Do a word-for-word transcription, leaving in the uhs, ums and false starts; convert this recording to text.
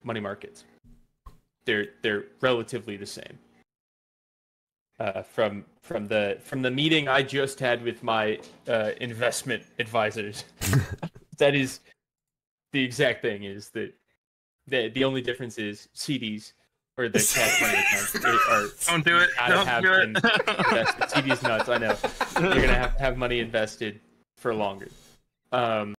money markets. They're they're relatively the same. Uh, from from the from the meeting I just had with my uh, investment advisors, that is the exact thing. Is that the the only difference is C Ds or the cash money accounts are don't do it. Don't have do it. invested. C Ds nuts. I know you're gonna have to have money invested for longer. Um,